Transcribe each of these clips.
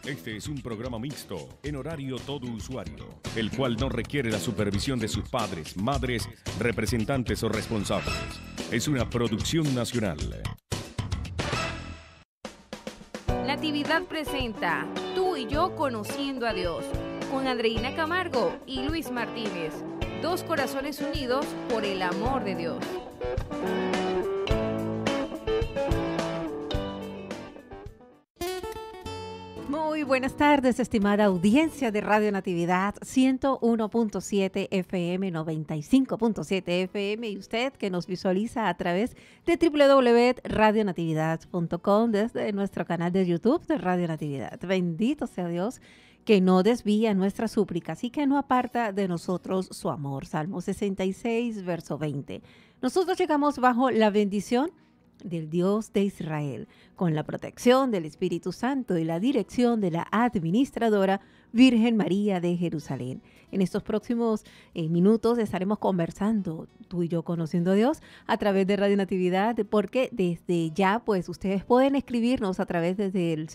Este es un programa mixto, en horario todo usuario, el cual no requiere la supervisión de sus padres, madres, representantes o responsables. Es una producción nacional. Natividad presenta Tú y yo conociendo a Dios, con Andreina Camargo y Luis Martínez. Dos corazones unidos por el amor de Dios. Muy buenas tardes, estimada audiencia de Radio Natividad 101.7 FM, 95.7 FM y usted que nos visualiza a través de www.radionatividad.com desde nuestro canal de YouTube de Radio Natividad. Bendito sea Dios que no desvía nuestras súplicas y que no aparta de nosotros su amor. Salmo 66, verso 20. Nosotros llegamos bajo la bendición del Dios de Israel, con la protección del Espíritu Santo y la dirección de la administradora Virgen María de Jerusalén. En estos próximos minutos estaremos conversando, tú y yo conociendo a Dios, a través de Radio Natividad, porque desde ya, pues, ustedes pueden escribirnos a través desde el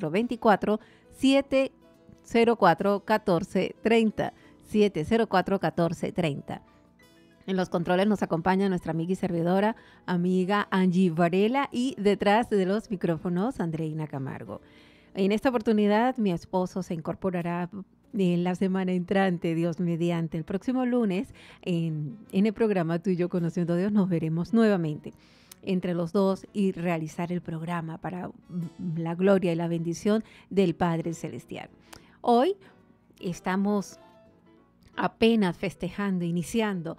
0424-704-1430, 704-1430. En los controles nos acompaña nuestra amiga y servidora, amiga Angie Varela, y detrás de los micrófonos, Andreina Camargo. En esta oportunidad, mi esposo se incorporará en la semana entrante, Dios mediante. El próximo lunes, en el programa Tú y yo conociendo a Dios, nos veremos nuevamente entre los dos y realizar el programa para la gloria y la bendición del Padre Celestial. Hoy estamos apenas festejando, iniciando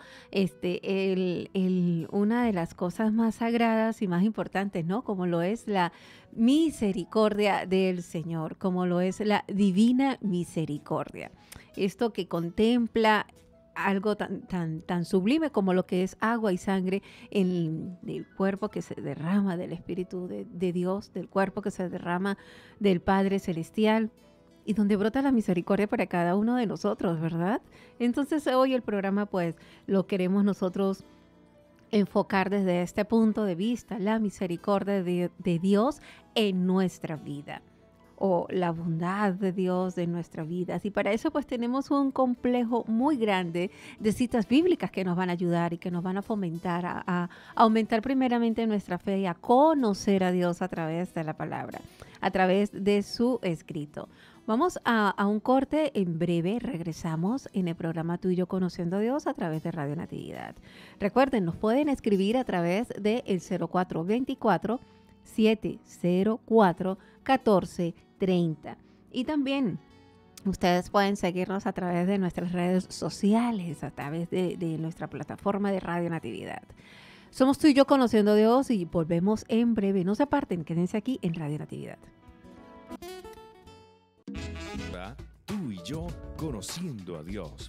una de las cosas más sagradas y más importantes, ¿no? Como lo es la misericordia del Señor, como lo es la divina misericordia. Esto que contempla algo tan sublime como lo que es agua y sangre en el cuerpo que se derrama del Espíritu de Dios, del cuerpo que se derrama del Padre Celestial, y donde brota la misericordia para cada uno de nosotros, ¿verdad? Entonces hoy el programa, pues, lo queremos nosotros enfocar desde este punto de vista, la misericordia de Dios en nuestra vida, o la bondad de Dios en nuestra vida. Y para eso, pues, tenemos un complejo muy grande de citas bíblicas que nos van a ayudar y que nos van a fomentar a aumentar primeramente nuestra fe y a conocer a Dios a través de la palabra, a través de su escrito. Vamos a un corte. En breve regresamos en el programa Tú y yo conociendo a Dios a través de Radio Natividad. Recuerden, nos pueden escribir a través del 0424-704-1430. Y también ustedes pueden seguirnos a través de nuestras redes sociales, a través de nuestra plataforma de Radio Natividad. Somos Tú y yo conociendo a Dios y volvemos en breve. No se aparten, quédense aquí en Radio Natividad. Tú y yo conociendo a Dios.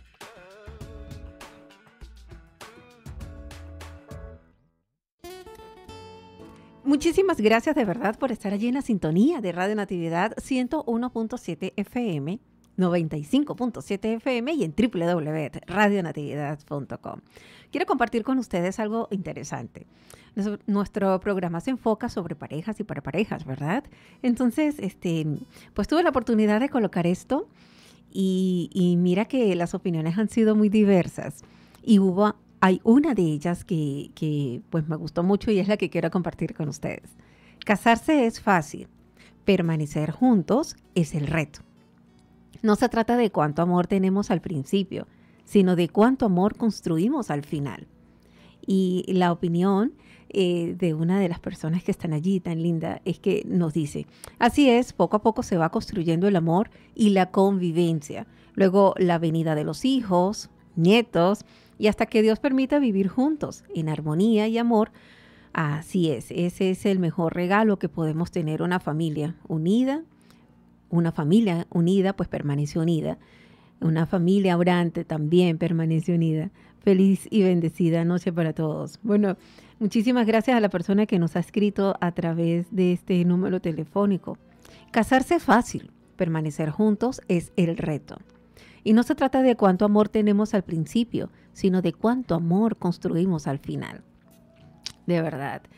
Muchísimas gracias de verdad por estar allí en la sintonía de Radio Natividad 101.7 FM, 95.7 FM y en www.radionatividad.com. Quiero compartir con ustedes algo interesante. Nuestro programa se enfoca sobre parejas y para parejas, ¿verdad? Entonces, pues tuve la oportunidad de colocar esto y mira que las opiniones han sido muy diversas. Y hay una de ellas que pues me gustó mucho y es la que quiero compartir con ustedes. Casarse es fácil, permanecer juntos es el reto. No se trata de cuánto amor tenemos al principio, sino de cuánto amor construimos al final. Y la opinión de una de las personas que están allí, tan linda, es que nos dice, así es, poco a poco se va construyendo el amor y la convivencia. Luego la venida de los hijos, nietos, y hasta que Dios permita vivir juntos en armonía y amor. Así es, ese es el mejor regalo que podemos tener, una familia unida. Una familia unida, pues permanece unida. Una familia orante también permanece unida. Feliz y bendecida noche para todos. Bueno, muchísimas gracias a la persona que nos ha escrito a través de este número telefónico. Casarse es fácil, permanecer juntos es el reto. Y no se trata de cuánto amor tenemos al principio, sino de cuánto amor construimos al final. De verdad,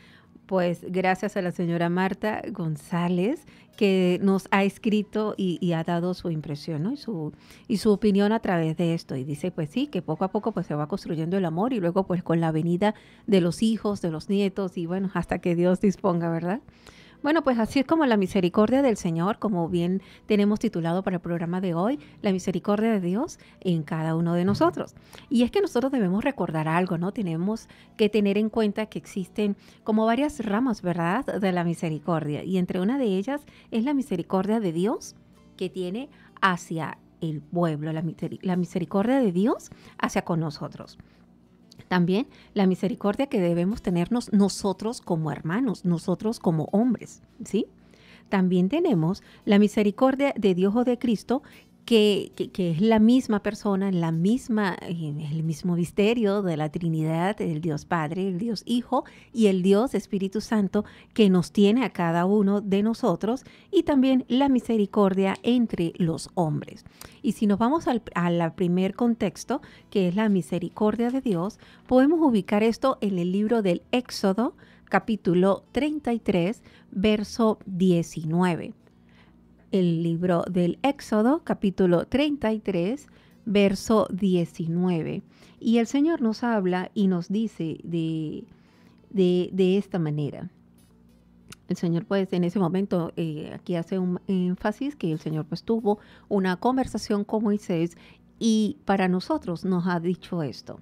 Pues gracias a la señora Marta González, que nos ha escrito y ha dado su impresión, ¿no? y su opinión a través de esto. Y dice, pues sí, que poco a poco pues se va construyendo el amor y luego pues con la venida de los hijos, de los nietos y bueno, hasta que Dios disponga, ¿verdad? Bueno, pues así es como la misericordia del Señor, como bien tenemos titulado para el programa de hoy, la misericordia de Dios en cada uno de nosotros. Y es que nosotros debemos recordar algo, ¿no? Tenemos que tener en cuenta que existen como varias ramas, ¿verdad?, de la misericordia. Y entre una de ellas es la misericordia de Dios que tiene hacia el pueblo, la misericordia de Dios hacia con nosotros. También la misericordia que debemos tenernos nosotros como hermanos, nosotros como hombres, ¿sí? También tenemos la misericordia de Dios o de Cristo, que es la misma persona, el mismo misterio de la Trinidad, el Dios Padre, el Dios Hijo y el Dios Espíritu Santo, que nos tiene a cada uno de nosotros, y también la misericordia entre los hombres. Y si nos vamos al primer contexto, que es la misericordia de Dios, podemos ubicar esto en el libro del Éxodo, capítulo 33, verso 19. El libro del Éxodo, capítulo 33, verso 19. Y el Señor nos habla y nos dice de esta manera. El Señor, pues, en ese momento, aquí hace un énfasis que el Señor, pues, tuvo una conversación con Moisés y para nosotros nos ha dicho esto.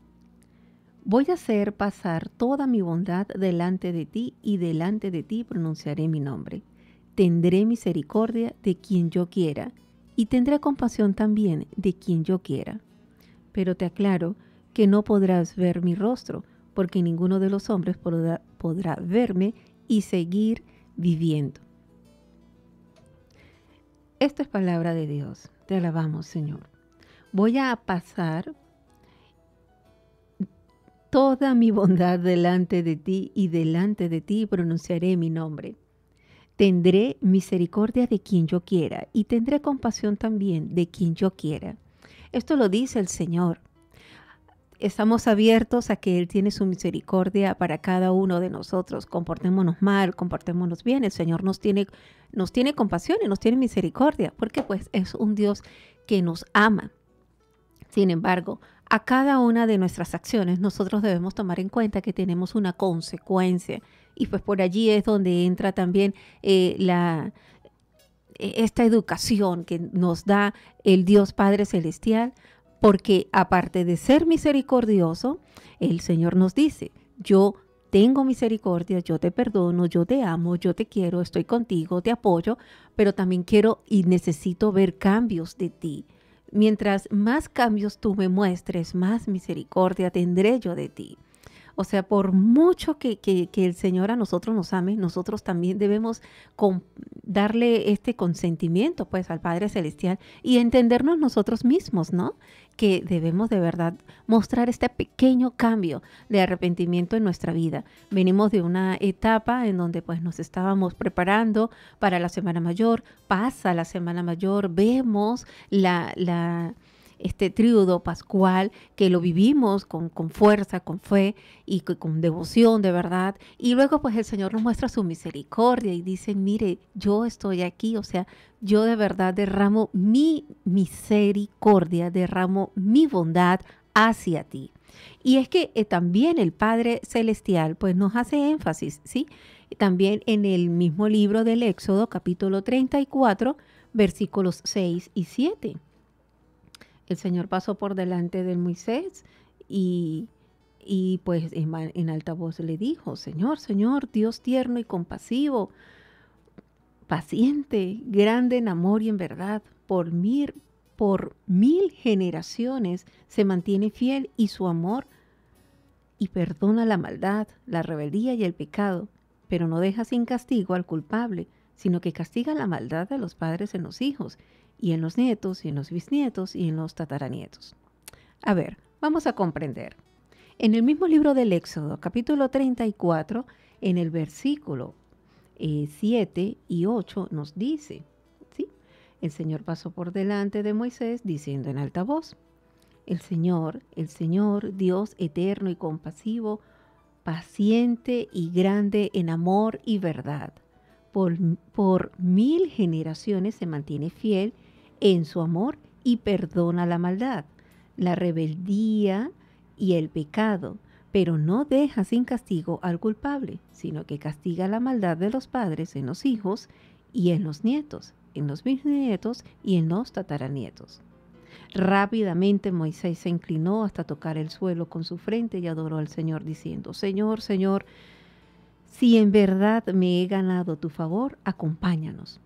Voy a hacer pasar toda mi bondad delante de ti y delante de ti pronunciaré mi nombre. Tendré misericordia de quien yo quiera y tendré compasión también de quien yo quiera. Pero te aclaro que no podrás ver mi rostro, porque ninguno de los hombres podrá verme y seguir viviendo. Esto es palabra de Dios. Te alabamos, Señor. Voy a pasar toda mi bondad delante de ti y delante de ti pronunciaré mi nombre. Tendré misericordia de quien yo quiera y tendré compasión también de quien yo quiera. Esto lo dice el Señor. Estamos abiertos a que Él tiene su misericordia para cada uno de nosotros. Comportémonos mal, comportémonos bien. El Señor nos tiene compasión y nos tiene misericordia, porque pues es un Dios que nos ama. Sin embargo, a cada una de nuestras acciones nosotros debemos tomar en cuenta que tenemos una consecuencia. Y pues por allí es donde entra también esta educación que nos da el Dios Padre Celestial, porque aparte de ser misericordioso, el Señor nos dice, yo tengo misericordia, yo te perdono, yo te amo, yo te quiero, estoy contigo, te apoyo, pero también quiero y necesito ver cambios de ti. Mientras más cambios tú me muestres, más misericordia tendré yo de ti. O sea, por mucho que el Señor a nosotros nos ame, nosotros también debemos darle este consentimiento pues al Padre Celestial y entendernos nosotros mismos, ¿no? Que debemos de verdad mostrar este pequeño cambio de arrepentimiento en nuestra vida. Venimos de una etapa en donde pues nos estábamos preparando para la Semana Mayor, pasa la Semana Mayor, vemos este tríodo pascual que lo vivimos con fuerza, con fe y con devoción de verdad. Y luego pues el Señor nos muestra su misericordia y dice, mire, yo estoy aquí, o sea, yo de verdad derramo mi misericordia, derramo mi bondad hacia ti. Y es que también el Padre Celestial pues nos hace énfasis, ¿sí? También en el mismo libro del Éxodo, capítulo 34, versículos 6 y 7. El Señor pasó por delante de Moisés y pues en alta voz le dijo, Señor, Dios tierno y compasivo, paciente, grande en amor y en verdad, por mil generaciones se mantiene fiel y su amor y perdona la maldad, la rebeldía y el pecado, pero no deja sin castigo al culpable, sino que castiga la maldad de los padres en los hijos, y en los nietos, y en los bisnietos, y en los tataranietos. A ver, vamos a comprender. En el mismo libro del Éxodo, capítulo 34, en el versículo 7 y 8 nos dice, ¿sí? El Señor pasó por delante de Moisés diciendo en alta voz, el Señor, Dios eterno y compasivo, paciente y grande en amor y verdad. Por 1000 generaciones se mantiene fiel en su amor y perdona la maldad, la rebeldía y el pecado, pero no deja sin castigo al culpable, sino que castiga la maldad de los padres en los hijos y en los nietos, en los bisnietos y en los tataranietos. Rápidamente Moisés se inclinó hasta tocar el suelo con su frente y adoró al Señor diciendo: Señor, Señor, si en verdad me he ganado tu favor, acompáñanos.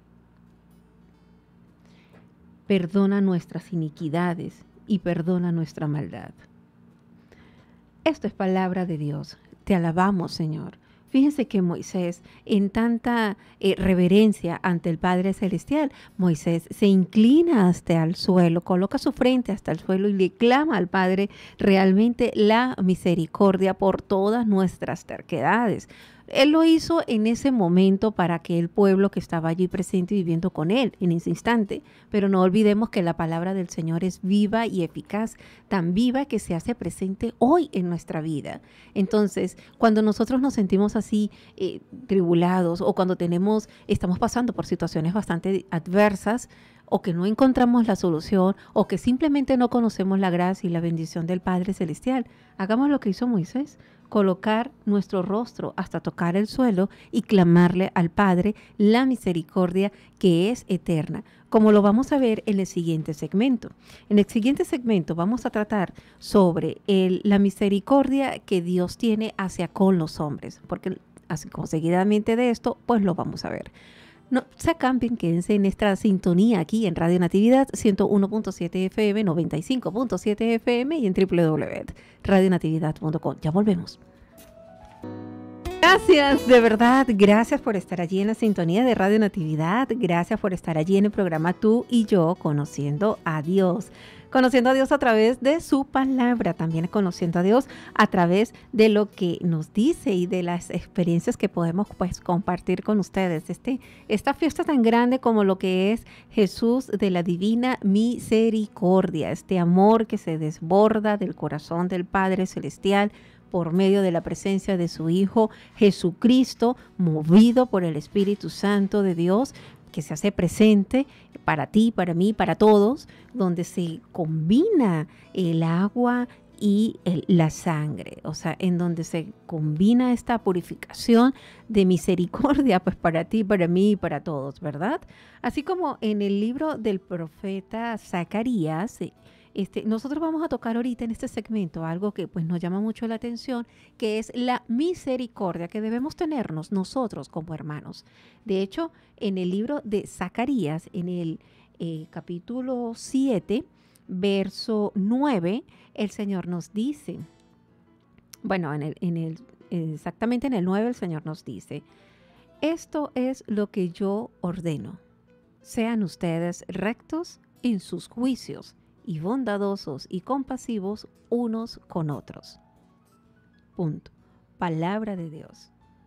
Perdona nuestras iniquidades y perdona nuestra maldad. Esto es palabra de Dios. Te alabamos, Señor. Fíjense que Moisés, en tanta reverencia ante el Padre Celestial, Moisés se inclina hasta el suelo, coloca su frente hasta el suelo y le clama al Padre realmente la misericordia por todas nuestras terquedades. Él lo hizo en ese momento para que el pueblo que estaba allí presente y viviendo con él en ese instante. Pero no olvidemos que la palabra del Señor es viva y eficaz, tan viva que se hace presente hoy en nuestra vida. Entonces, cuando nosotros nos sentimos así tribulados o cuando estamos pasando por situaciones bastante adversas, o que no encontramos la solución, o que simplemente no conocemos la gracia y la bendición del Padre Celestial, hagamos lo que hizo Moisés: colocar nuestro rostro hasta tocar el suelo y clamarle al Padre la misericordia que es eterna, como lo vamos a ver en el siguiente segmento. En el siguiente segmento vamos a tratar sobre la misericordia que Dios tiene hacia con los hombres, porque así conseguidamente de esto, pues lo vamos a ver. No se cambien, quédense en esta sintonía aquí en Radio Natividad 101.7 FM, 95.7 FM y en www.radionatividad.com. Ya volvemos. Gracias, de verdad, gracias por estar allí en la sintonía de Radio Natividad, gracias por estar allí en el programa Tú y Yo, conociendo a Dios a través de su palabra, también conociendo a Dios a través de lo que nos dice y de las experiencias que podemos pues compartir con ustedes. Esta fiesta tan grande como lo que es Jesús de la Divina Misericordia, este amor que se desborda del corazón del Padre Celestial por medio de la presencia de su Hijo Jesucristo, movido por el Espíritu Santo de Dios, que se hace presente para ti, para mí, para todos, donde se combina el agua y la sangre, o sea, en donde se combina esta purificación de misericordia, pues para ti, para mí y para todos, ¿verdad? Así como en el libro del profeta Zacarías, nosotros vamos a tocar ahorita en este segmento algo que pues nos llama mucho la atención, que es la misericordia que debemos tenernos nosotros como hermanos. De hecho, en el libro de Zacarías, en el capítulo 7, verso 9, el Señor nos dice, bueno, exactamente en el 9 el Señor nos dice: esto es lo que yo ordeno, sean ustedes rectos en sus juicios y bondadosos y compasivos unos con otros. Punto. Palabra de Dios.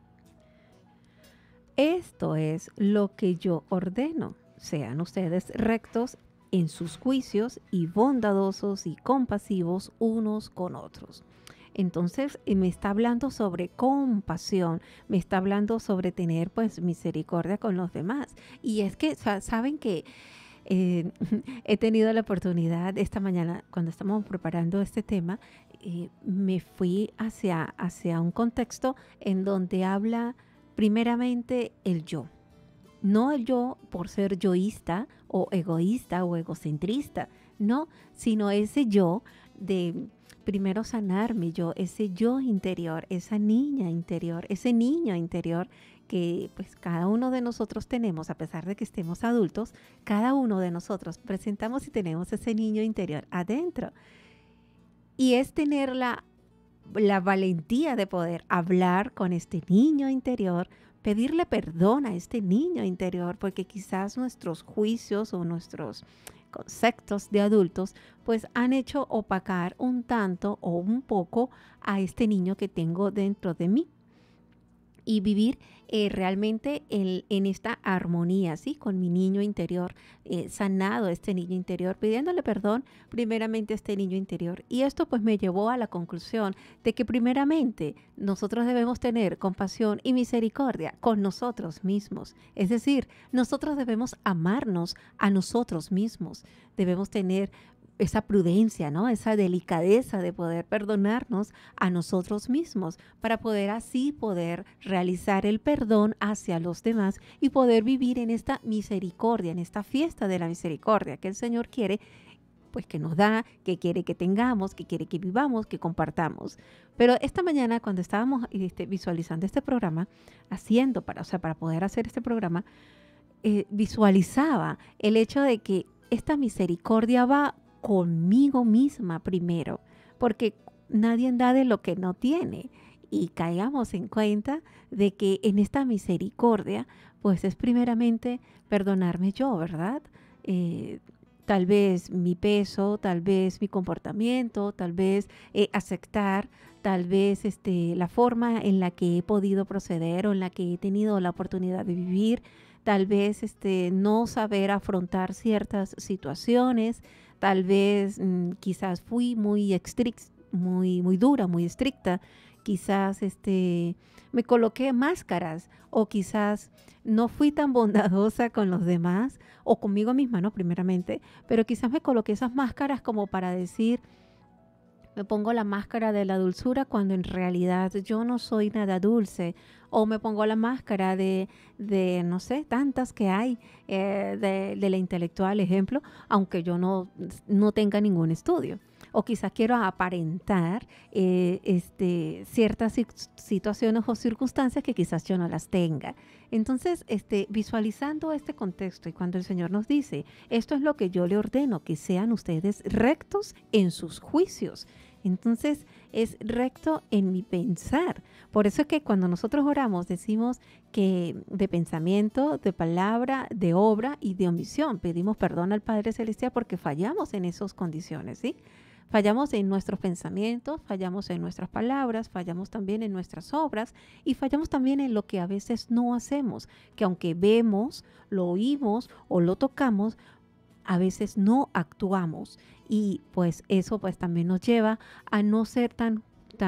Esto es lo que yo ordeno. Sean ustedes rectos en sus juicios y bondadosos y compasivos unos con otros. Entonces me está hablando sobre compasión, me está hablando sobre tener pues misericordia con los demás. Y es que saben que he tenido la oportunidad esta mañana, cuando estamos preparando este tema, me fui hacia un contexto en donde habla primeramente el yo. No el yo por ser yoísta o egocentrista, no, sino ese yo de primero sanar mi yo, ese yo interior, esa niña interior, ese niño interior que pues cada uno de nosotros tenemos, a pesar de que estemos adultos, cada uno de nosotros presentamos y tenemos ese niño interior adentro. Y es tener la valentía de poder hablar con este niño interior, pedirle perdón a este niño interior, porque quizás nuestros juicios o nuestros conceptos de adultos pues han hecho opacar un tanto o un poco a este niño que tengo dentro de mí. y vivir realmente en esta armonía, ¿sí? Con mi niño interior, sanado este niño interior, pidiéndole perdón primeramente a este niño interior. Y esto pues me llevó a la conclusión de que primeramente nosotros debemos tener compasión y misericordia con nosotros mismos. Es decir, nosotros debemos amarnos a nosotros mismos. Debemos tener esa prudencia, ¿no? Esa delicadeza de poder perdonarnos a nosotros mismos para poder así poder realizar el perdón hacia los demás y poder vivir en esta misericordia, en esta fiesta de la misericordia que el Señor quiere, pues que nos da, que quiere que tengamos, que quiere que vivamos, que compartamos. Pero esta mañana cuando estábamos visualizando este programa, para poder hacer este programa, visualizaba el hecho de que esta misericordia va conmigo misma primero, porque nadie da de lo que no tiene, y caigamos en cuenta de que en esta misericordia pues es primeramente perdonarme yo, ¿verdad? Tal vez mi peso, tal vez mi comportamiento, tal vez aceptar, tal vez la forma en la que he podido proceder o en la que he tenido la oportunidad de vivir, tal vez no saber afrontar ciertas situaciones, tal vez quizás fui muy dura, muy estricta, quizás me coloqué máscaras o quizás no fui tan bondadosa con los demás o conmigo misma, ¿no? Primeramente, pero quizás me coloqué esas máscaras como para decir, me pongo la máscara de la dulzura cuando en realidad yo no soy nada dulce, o me pongo la máscara de no sé, tantas que hay, de la intelectual, ejemplo, aunque yo no tenga ningún estudio. O quizás quiero aparentar ciertas situaciones o circunstancias que quizás yo no las tenga. Entonces, visualizando este contexto y cuando el Señor nos dice, esto es lo que yo le ordeno, que sean ustedes rectos en sus juicios. Entonces, es recto en mi pensar. Por eso es que cuando nosotros oramos decimos que de pensamiento, de palabra, de obra y de omisión pedimos perdón al Padre Celestial porque fallamos en esas condiciones, ¿sí? Fallamos en nuestros pensamientos, fallamos en nuestras palabras, fallamos también en nuestras obras y fallamos también en lo que a veces no hacemos, que aunque vemos, lo oímos o lo tocamos, a veces no actuamos. Y pues eso pues también nos lleva a no ser tan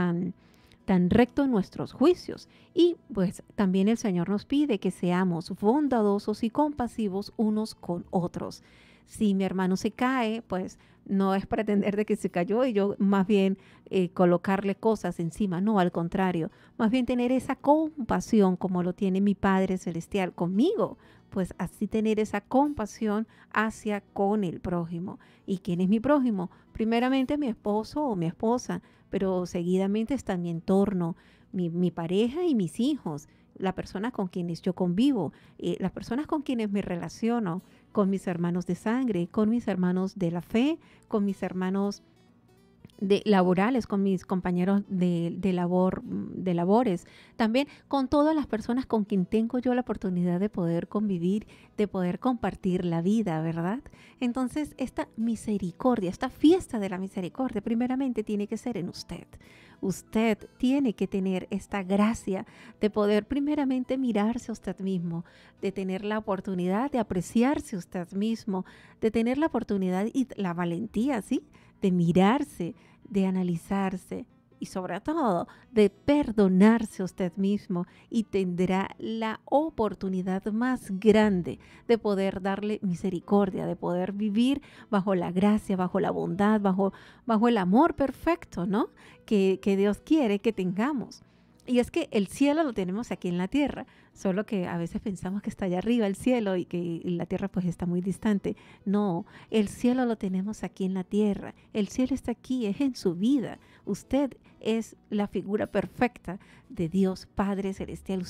recto en nuestros juicios. Y pues también el Señor nos pide que seamos bondadosos y compasivos unos con otros. Si mi hermano se cae, pues no es pretender de que se cayó y yo más bien colocarle cosas encima. No, al contrario, más bien tener esa compasión como lo tiene mi Padre Celestial conmigo. Pues así tener esa compasión hacia con el prójimo. ¿Y quién es mi prójimo? Primeramente mi esposo o mi esposa, pero seguidamente está mi entorno, mi pareja y mis hijos, las personas con quienes yo convivo, las personas con quienes me relaciono, con mis hermanos de sangre, con mis hermanos de la fe, con mis hermanos laborales, con mis compañeros de labores, también con todas las personas con quien tengo yo la oportunidad de poder convivir, de poder compartir la vida, ¿verdad? Entonces, esta misericordia, esta fiesta de la misericordia, primeramente tiene que ser en usted. Usted tiene que tener esta gracia de poder primeramente mirarse a usted mismo, de tener la oportunidad de apreciarse a usted mismo, de tener la oportunidad y la valentía, ¿sí?, de mirarse, de analizarse y sobre todo de perdonarse a usted mismo, y tendrá la oportunidad más grande de poder darle misericordia, de poder vivir bajo la gracia, bajo la bondad, bajo el amor perfecto, ¿no?, que Dios quiere que tengamos. Y es que el cielo lo tenemos aquí en la tierra, solo que a veces pensamos que está allá arriba el cielo y que la tierra pues está muy distante. No, el cielo lo tenemos aquí en la tierra. El cielo está aquí, es en su vida. Usted es la figura perfecta de Dios Padre Celestial.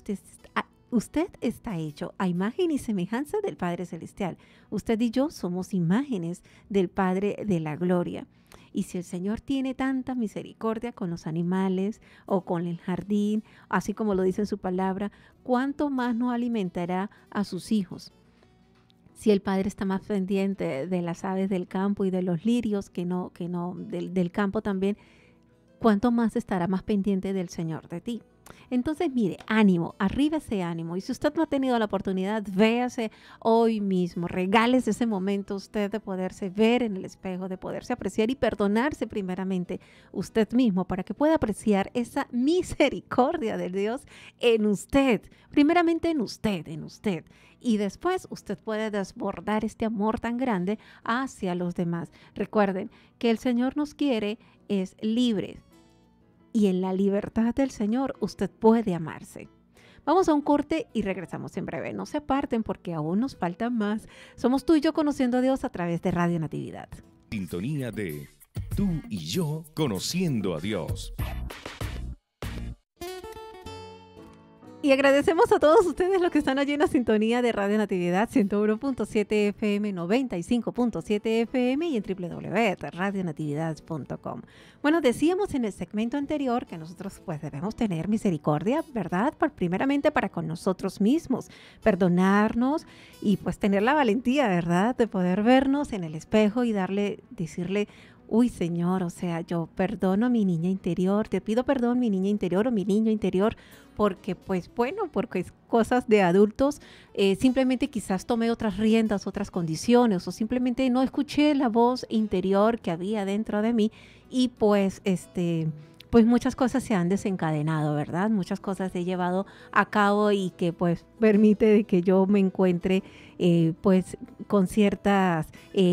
Usted está hecho a imagen y semejanza del Padre Celestial. Usted y yo somos imágenes del Padre de la Gloria. Y si el Señor tiene tanta misericordia con los animales o con el jardín, así como lo dice en su palabra, ¿cuánto más no alimentará a sus hijos? Si el Padre está más pendiente de las aves del campo y de los lirios del campo también, ¿cuánto más estará más pendiente del Señor de ti? Entonces, mire, ánimo, arriba ese ánimo. Y si usted no ha tenido la oportunidad, véase hoy mismo, regálese ese momento usted de poderse ver en el espejo, de poderse apreciar y perdonarse primeramente usted mismo para que pueda apreciar esa misericordia de Dios en usted, primeramente en usted. Y después usted puede desbordar este amor tan grande hacia los demás. Recuerden que el Señor nos quiere es libre. Y en la libertad del Señor usted puede amarse. Vamos a un corte y regresamos en breve. No se aparten porque aún nos falta más. Somos Tú y Yo Conociendo a Dios a través de Radio Natividad. Sintonía de Tú y Yo Conociendo a Dios. Y agradecemos a todos ustedes los que están allí en la sintonía de Radio Natividad 101.7 FM, 95.7 FM y en www.radionatividad.com. Bueno, decíamos en el segmento anterior que nosotros pues debemos tener misericordia, ¿verdad? Primeramente para con nosotros mismos, perdonarnos y pues tener la valentía, ¿verdad? De poder vernos en el espejo y decirle, uy, Señor, o sea, yo perdono a mi niña interior, te pido perdón, mi niña interior o mi niño interior, porque pues bueno, porque es cosas de adultos, simplemente quizás tomé otras riendas, otras condiciones, o simplemente no escuché la voz interior que había dentro de mí y pues pues muchas cosas se han desencadenado, ¿verdad? Muchas cosas he llevado a cabo y que pues permite de que yo me encuentre pues con ciertas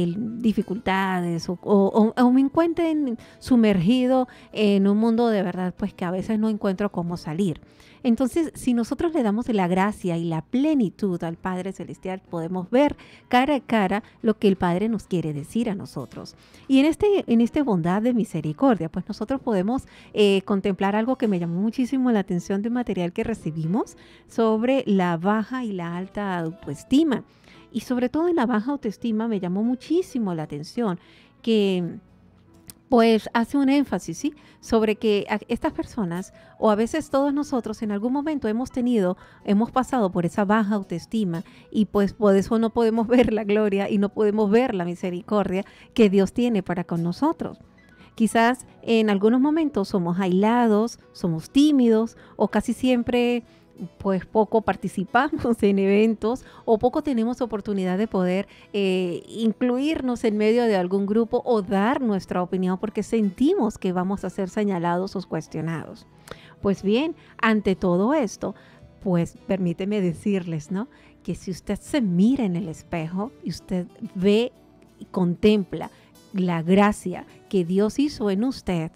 dificultades o me encuentre sumergido en un mundo de verdad pues que a veces no encuentro cómo salir. Entonces, si nosotros le damos la gracia y la plenitud al Padre Celestial, podemos ver cara a cara lo que el Padre nos quiere decir a nosotros. Y en esta bondad de misericordia, pues nosotros podemos contemplar algo que me llamó muchísimo la atención del material que recibimos sobre la baja y la alta autoestima. Y sobre todo en la baja autoestima me llamó muchísimo la atención que pues hace un énfasis, ¿sí? Sobre que estas personas, o a veces todos nosotros en algún momento hemos pasado por esa baja autoestima y pues por eso no podemos ver la gloria y no podemos ver la misericordia que Dios tiene para con nosotros. Quizás en algunos momentos somos aislados, somos tímidos o casi siempre pues poco participamos en eventos o poco tenemos oportunidad de poder incluirnos en medio de algún grupo o dar nuestra opinión porque sentimos que vamos a ser señalados o cuestionados. Pues bien, ante todo esto, pues permíteme decirles, ¿no? Que si usted se mira en el espejo y usted ve y contempla la gracia que Dios hizo en usted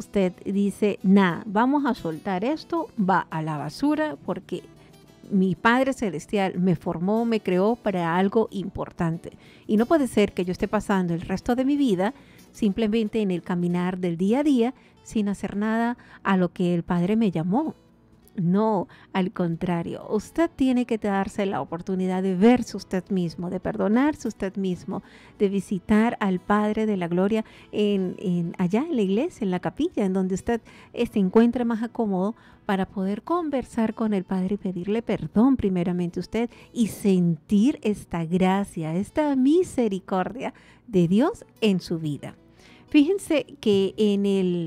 dice, nada, vamos a soltar esto, va a la basura porque mi Padre Celestial me formó, me creó para algo importante. Y no puede ser que yo esté pasando el resto de mi vida simplemente en el caminar del día a día sin hacer nada a lo que el Padre me llamó. No, al contrario, usted tiene que darse la oportunidad de verse usted mismo, de perdonarse usted mismo, de visitar al Padre de la Gloria allá en la iglesia, en la capilla, en donde usted se encuentre más cómodo para poder conversar con el Padre y pedirle perdón primeramente a usted y sentir esta gracia, esta misericordia de Dios en su vida. Fíjense que en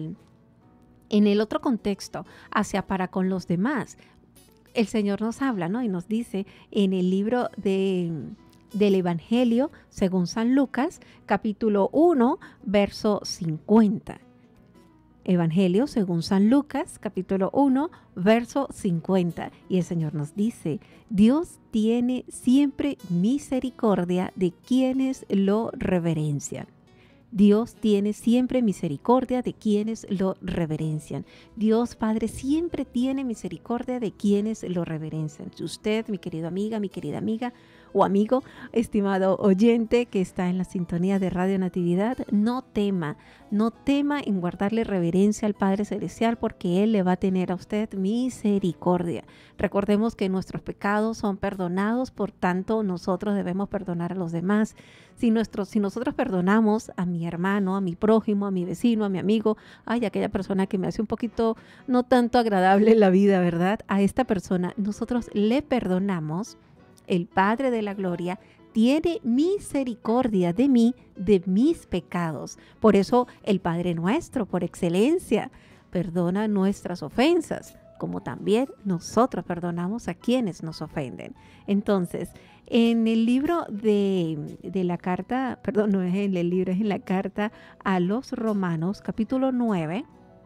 el otro contexto, hacia para con los demás, el Señor nos habla, ¿no? Y nos dice en el libro del Evangelio según San Lucas, capítulo 1, verso 50. Evangelio según San Lucas, capítulo 1, verso 50. Y el Señor nos dice, Dios tiene siempre misericordia de quienes lo reverencian. Dios tiene siempre misericordia de quienes lo reverencian. Dios Padre siempre tiene misericordia de quienes lo reverencian. Si usted, mi querida amiga o amigo, estimado oyente que está en la sintonía de Radio Natividad, no tema en guardarle reverencia al Padre Celestial porque Él le va a tener a usted misericordia. Recordemos que nuestros pecados son perdonados, por tanto nosotros debemos perdonar a los demás. Si nosotros perdonamos a mi hermano, a mi prójimo, a mi vecino, a mi amigo, aquella persona que me hace un poquito no tanto agradable la vida, ¿verdad? A esta persona nosotros le perdonamos. El Padre de la Gloria tiene misericordia de mí, de mis pecados. Por eso el Padre nuestro, por excelencia, perdona nuestras ofensas, como también nosotros perdonamos a quienes nos ofenden. Entonces, en el libro de la carta, perdón, no es en el libro, es en la carta a los Romanos, capítulo 9,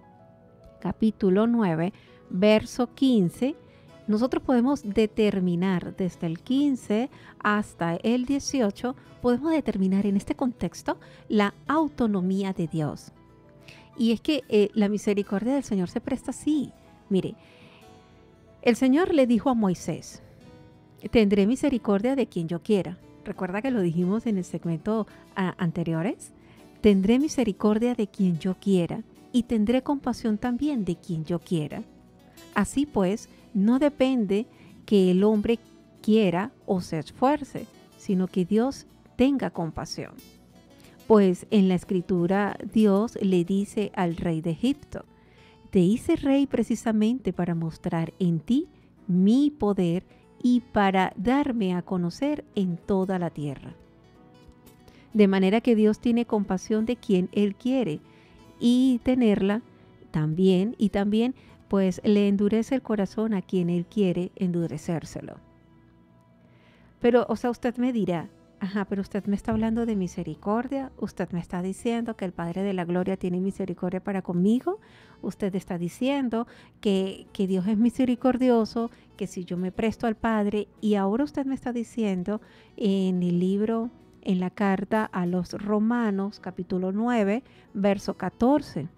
verso 15, nosotros podemos determinar desde el 15 hasta el 18, podemos determinar en este contexto la autonomía de Dios. Y es que la misericordia del Señor se presta así. Mire, el Señor le dijo a Moisés: tendré misericordia de quien yo quiera. Recuerda que lo dijimos en el segmento anteriores. Tendré misericordia de quien yo quiera y tendré compasión también de quien yo quiera. Así pues, no depende que el hombre quiera o se esfuerce, sino que Dios tenga compasión. Pues en la Escritura Dios le dice al rey de Egipto: te hice rey precisamente para mostrar en ti mi poder y para darme a conocer en toda la tierra. De manera que Dios tiene compasión de quien Él quiere y tenerla también, pues le endurece el corazón a quien Él quiere endurecérselo. Pero, usted me dirá: pero usted me está hablando de misericordia, usted me está diciendo que el Padre de la Gloria tiene misericordia para conmigo, usted está diciendo que Dios es misericordioso, que si yo me presto al Padre, y ahora usted me está diciendo en el libro, en la carta a los Romanos, capítulo 9, verso 14,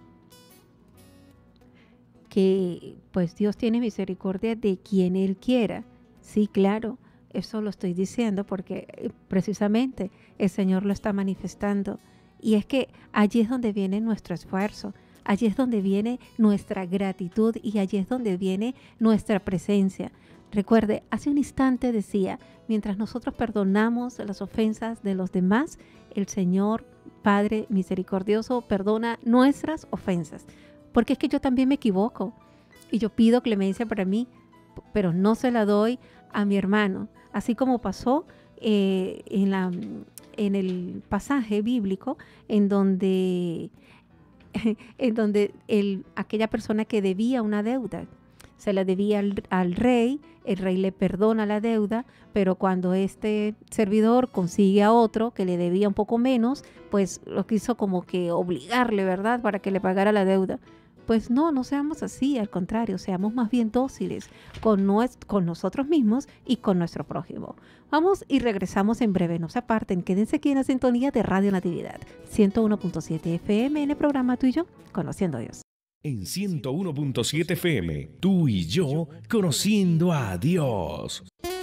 que pues Dios tiene misericordia de quien Él quiera. Sí, claro. Eso lo estoy diciendo porque precisamente el Señor lo está manifestando. Y es que allí es donde viene nuestro esfuerzo, allí es donde viene nuestra gratitud y allí es donde viene nuestra presencia. Recuerde, hace un instante decía, mientras nosotros perdonamos las ofensas de los demás, el Señor Padre misericordioso perdona nuestras ofensas. Porque es que yo también me equivoco y yo pido clemencia para mí, pero no se la doy a mi hermano. Así como pasó en el pasaje bíblico en donde aquella persona que debía una deuda, se la debía al rey, el rey le perdona la deuda, pero cuando este servidor consigue a otro que le debía un poco menos, pues lo quiso como que obligarle, ¿verdad?, para que le pagara la deuda. Pues no seamos así, al contrario, seamos más bien dóciles con nosotros mismos y con nuestro prójimo. Vamos y regresamos en breve, no se aparten, quédense aquí en la sintonía de Radio Natividad, 101.7 FM en el programa Tú y Yo, Conociendo a Dios. En 101.7 FM, Tú y Yo, Conociendo a Dios.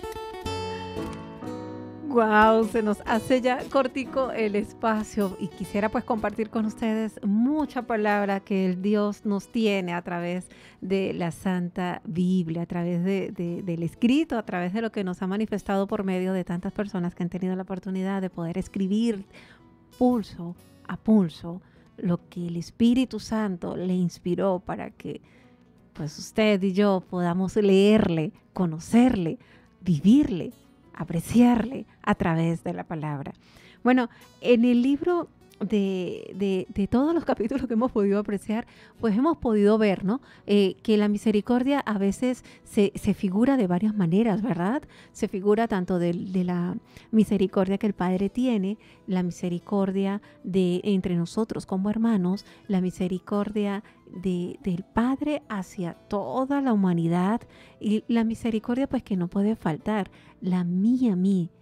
Wow, se nos hace ya cortico el espacio y quisiera pues compartir con ustedes mucha palabra que el Dios nos tiene a través de la Santa Biblia, a través del escrito, a través de lo que nos ha manifestado por medio de tantas personas que han tenido la oportunidad de poder escribir pulso a pulso lo que el Espíritu Santo le inspiró para que pues usted y yo podamos leerle, conocerle, vivirle, apreciarle a través de la palabra. Bueno, en el libro de todos los capítulos que hemos podido apreciar, pues hemos podido ver, ¿no? Que la misericordia a veces se figura de varias maneras, ¿verdad? Se figura tanto de la misericordia que el Padre tiene, la misericordia entre nosotros como hermanos, la misericordia del Padre hacia toda la humanidad y la misericordia pues que no puede faltar, la mía,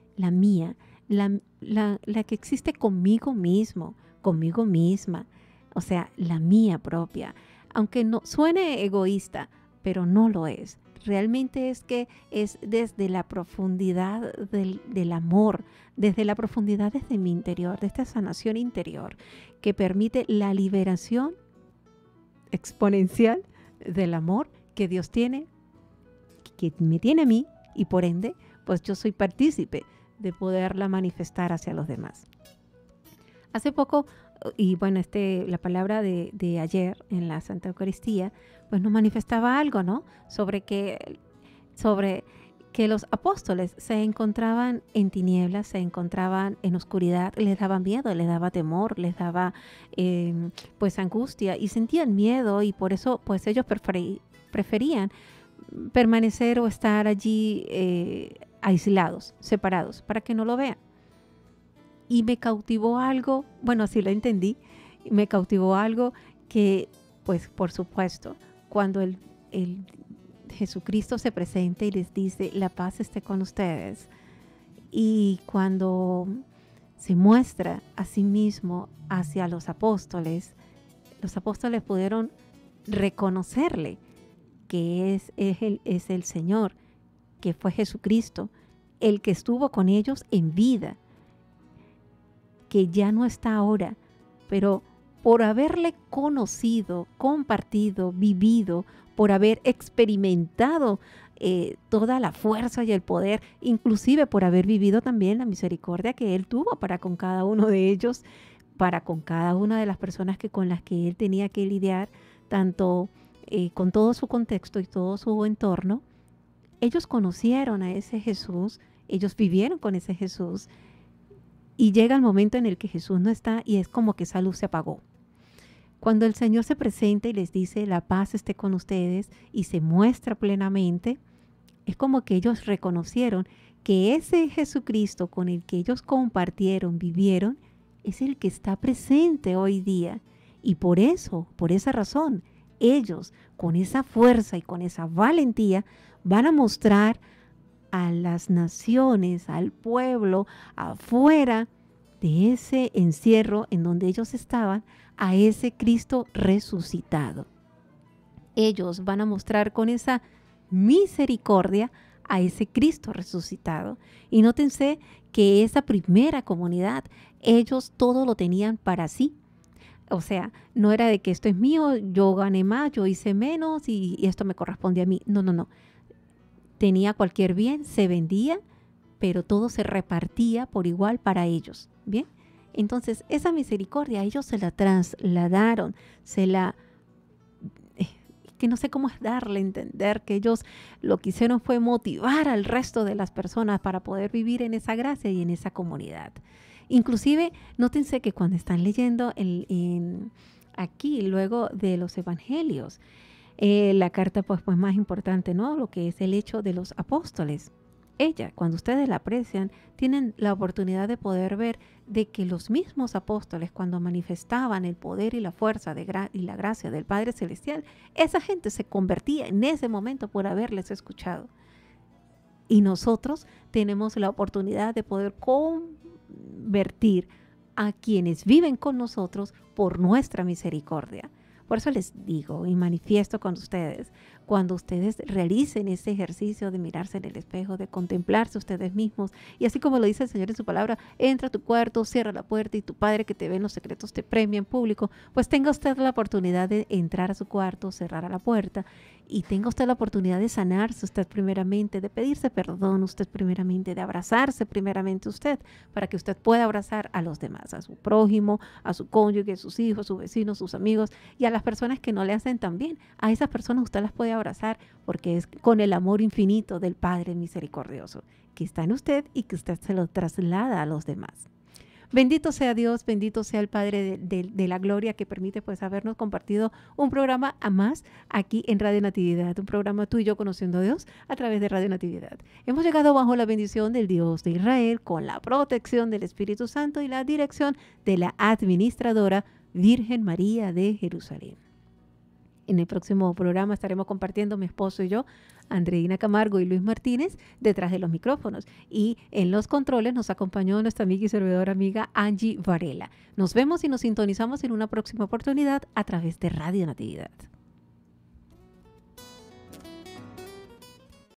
la que existe conmigo mismo, conmigo misma, o sea, la mía propia. Aunque no suene egoísta, pero no lo es. Realmente es que es desde la profundidad del amor, desde la profundidad desde mi interior, de esta sanación interior, que permite la liberación exponencial del amor que Dios tiene, que me tiene a mí, y por ende, pues yo soy partícipe de poderla manifestar hacia los demás. Hace poco, y bueno, la palabra de ayer en la Santa Eucaristía, pues nos manifestaba algo, ¿no? Sobre que los apóstoles se encontraban en tinieblas, se encontraban en oscuridad, les daba miedo, les daba temor, les daba pues angustia y sentían miedo y por eso pues ellos preferían permanecer o estar allí aislados, separados, para que no lo vean. Y me cautivó algo, bueno, así lo entendí, me cautivó algo que, pues, por supuesto, cuando el Jesucristo se presenta y les dice, la paz esté con ustedes, y cuando se muestra a sí mismo hacia los apóstoles pudieron reconocerle que es el Señor, que fue Jesucristo, el que estuvo con ellos en vida, que ya no está ahora, pero por haberle conocido, compartido, vivido, por haber experimentado toda la fuerza y el poder, inclusive por haber vivido también la misericordia que Él tuvo para con cada uno de ellos, para con cada una de las personas con las que Él tenía que lidiar, tanto con todo su contexto y todo su entorno. Ellos conocieron a ese Jesús, ellos vivieron con ese Jesús, y llega el momento en el que Jesús no está y es como que esa luz se apagó. Cuando el Señor se presenta y les dice, la paz esté con ustedes, y se muestra plenamente, es como que ellos reconocieron que ese Jesucristo con el que ellos compartieron, vivieron, es el que está presente hoy día. Y por eso, por esa razón, ellos con esa fuerza y con esa valentía van a mostrar a las naciones, al pueblo, afuera de ese encierro en donde ellos estaban, a ese Cristo resucitado. Ellos van a mostrar con esa misericordia a ese Cristo resucitado. Y nótense que esa primera comunidad, ellos todo lo tenían para sí. O sea, no era de que esto es mío, yo gané más, yo hice menos y esto me corresponde a mí. No, no, no. Tenía cualquier bien, se vendía, pero todo se repartía por igual para ellos. ¿Bien? Entonces, esa misericordia ellos se la trasladaron, que no sé cómo es darle a entender que ellos lo que hicieron fue motivar al resto de las personas para poder vivir en esa gracia y en esa comunidad. Inclusive, nótense que cuando están leyendo aquí, luego de los evangelios, la carta pues más importante, ¿no? Lo que es el hecho de los apóstoles. Ella, cuando ustedes la aprecian, tienen la oportunidad de poder ver de que los mismos apóstoles, cuando manifestaban el poder y la fuerza y la gracia del Padre Celestial, esa gente se convertía en ese momento por haberles escuchado. Y nosotros tenemos la oportunidad de poder convertir a quienes viven con nosotros por nuestra misericordia. Por eso les digo y manifiesto con ustedes, cuando ustedes realicen ese ejercicio de mirarse en el espejo, de contemplarse ustedes mismos, y así como lo dice el Señor en su palabra, entra a tu cuarto, cierra la puerta y tu Padre que te ve en los secretos te premia en público, pues tenga usted la oportunidad de entrar a su cuarto, cerrar la puerta, y tenga usted la oportunidad de sanarse usted primeramente, de pedirse perdón usted primeramente, de abrazarse primeramente usted, para que usted pueda abrazar a los demás, a su prójimo, a su cónyuge, a sus hijos, a sus vecinos, a sus amigos, y a las personas que no le hacen tan bien. A esas personas usted las puede abrazar porque es con el amor infinito del Padre misericordioso que está en usted y que usted se lo traslada a los demás. Bendito sea Dios, bendito sea el Padre de la gloria que permite pues habernos compartido un programa a más aquí en Radio Natividad, un programa tú y yo conociendo a Dios a través de Radio Natividad. Hemos llegado bajo la bendición del Dios de Israel, con la protección del Espíritu Santo y la dirección de la administradora Virgen María de Jerusalén. En el próximo programa estaremos compartiendo mi esposo y yo, Andreina Camargo y Luis Martínez, detrás de los micrófonos. Y en los controles nos acompañó nuestra amiga y servidora amiga Angie Varela. Nos vemos y nos sintonizamos en una próxima oportunidad a través de Radio Natividad.